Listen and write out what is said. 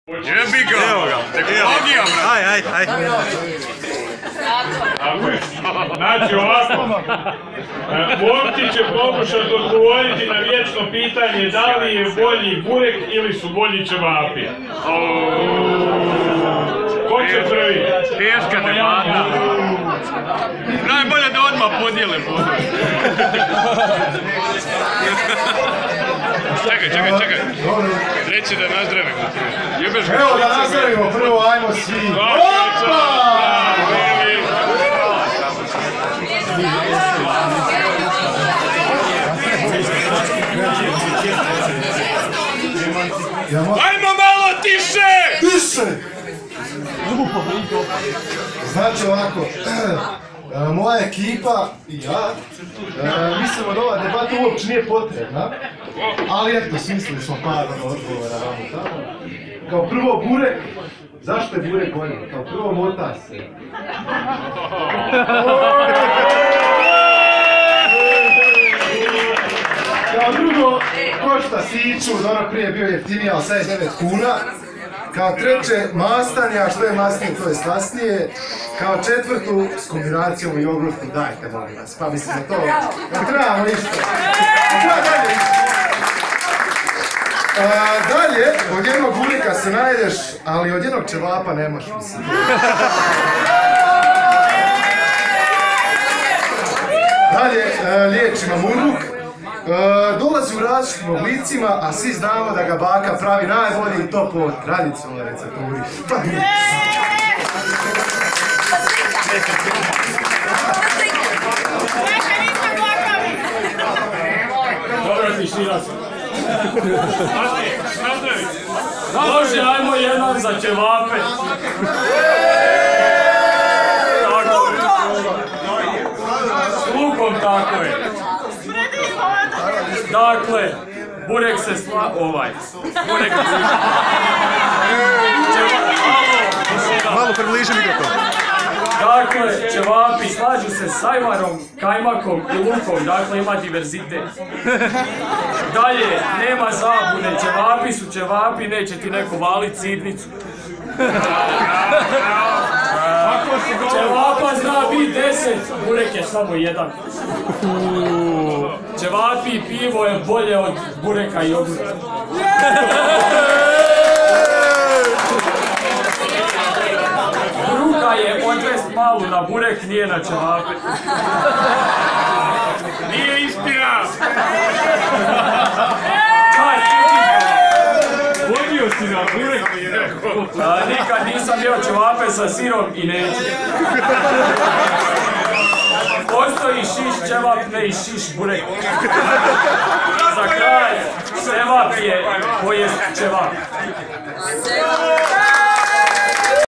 Jebi ga! Evo ga! Tehnologija, brate! Aj. Znači ovako, momci će pokušati odgovoriti na vječno pitanje da li je bolji burek ili su bolji ćevapi. Ko će prvi? Teška debata. Najbolje da odmah podijele budu. Čekaj. Reći da nazdravimo. Evo da nazdravimo prvo, ajmo svi. Opa! Ajmo malo tiše! Tiše! Znači ovako, moja ekipa i ja mislimo da ova debata uopće nije potrebna, ali eto, smislili smo par odgovora vamo tamo. Kao prvo burek, zašto je burek bolji? Kao prvo mota se. Kao drugo, košta siću, ono prije bio jeftinije, ali sad je 9 kuna. Kao treće, mastanja, što je masnije, to je slasnije. Kao četvrtu, s kombinacijom jogurtu, dajte molim vas, pa mislim da to... Ne trebamo isto. Dalje, od jednog bureka se najedeš, ali od jednog ćevapa nemaš, mislim. Dalje, liječima muruk. Dolazi u različitim oblicima, a svi znamo da ga baka pravi najbolji i to po tradicionalnoj recepturi. Dobro ti šira se. Može, ajmo jedan za ćevape. S lukom tako je. Dakle, burek se burek Malo približi mikrofon. Dakle, ćevapi slažu se s ajvarom, kajmakom i lukom, dakle ima diverzitet. Dalje, nema zabune, ćevapi su ćevapi, neće ti neko valit sidnicu. Ćevapa zna biti 10, burek je samo jedan. Ćevapi i pivo je bolje od bureka i jogurta. Druga je odvest malu na burek, nije na ćevape. Nije istina! Vodio si na burek. Nikad nisam jeo ćevape sa sirom i neću. Postoji šiš ćevap, ne i šiš burek. Za kraj, ćevap je pojest ćevap.